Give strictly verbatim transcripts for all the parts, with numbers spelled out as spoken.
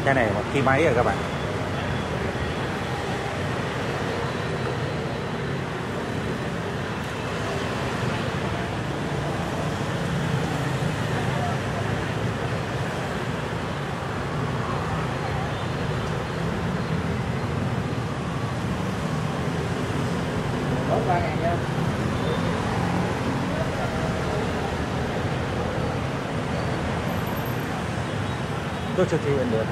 Cái này một ký mấy rồi các bạn. ba ngàn nha. Tôi chưa kêu anh được.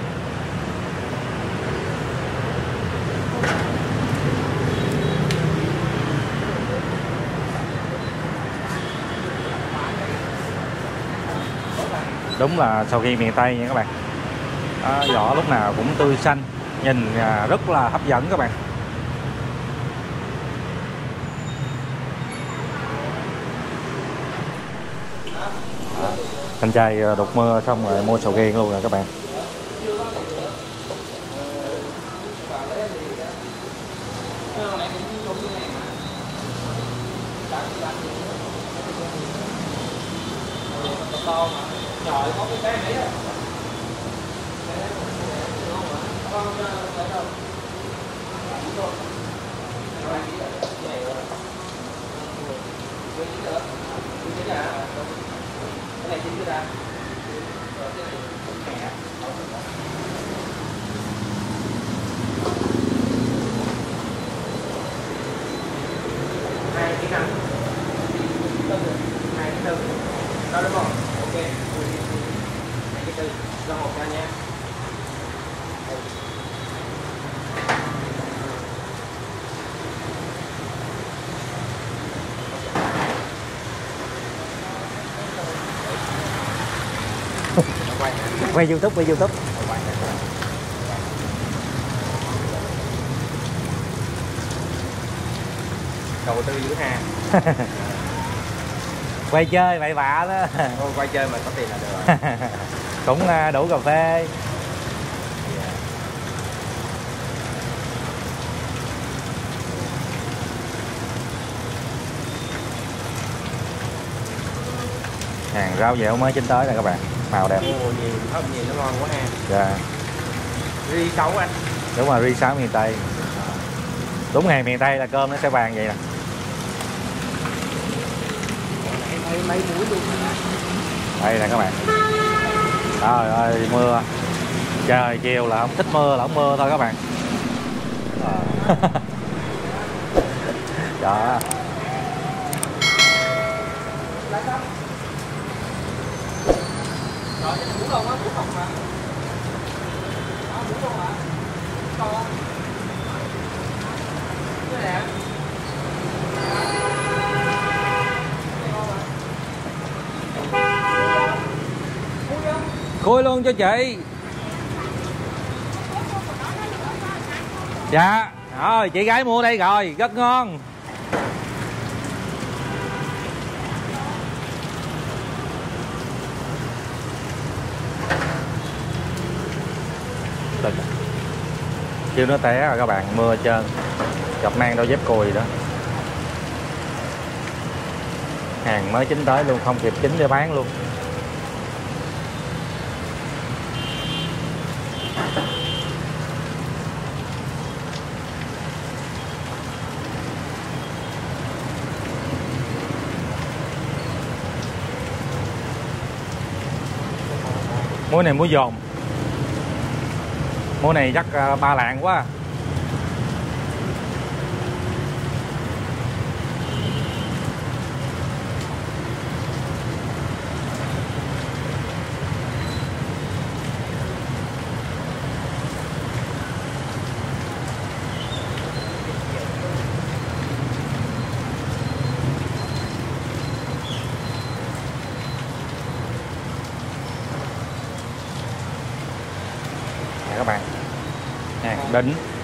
Đúng là sau khi miền Tây nha các bạn. À, vỏ lúc nào cũng tươi xanh, nhìn rất là hấp dẫn các bạn. Anh trai đục mưa xong rồi mua sầu riêng luôn rồi các bạn. Trời có cái cái này á. Cái này chín chưa ra? Hai cái năm, hai cái tư, đó đúng không? Ok, hai cái tư, do một ra nha. Quay YouTube, quay YouTube. Đầu tư dữ ha. Quay chơi bậy bạ đó. Thôi quay chơi mà có tiền là được rồi. Cũng đủ cà phê. Hàng rau dẻo mới chín tới nè các bạn, màu đẹp. Ồ, nhìn thơm nhìn nó ngon quá ha. Dạ. Ri sáu anh. Đúng rồi, ri sáu miền Tây. Đúng hàng miền Tây là cơm nó sẽ vàng vậy nè. Mấy mấy muối luôn. Đây nè các bạn. Trời ơi mưa. Trời chiều là không thích mưa là không mưa thôi các bạn. Đó. Rồi, muốn không á, muốn không mà. Đó, muốn không hả? Con. Cái này hả? Khui luôn cho chị. Dạ. Rồi, chị gái mua đây rồi, rất ngon. Kêu nó té rồi các bạn, mưa trơn. Gặp mang đôi dép cùi đó. Hàng mới chín tới luôn, không kịp chín để bán luôn. Muối này muối dồn. Muối này chắc uh, ba lạng quá. Các bạn, hàng đỉnh.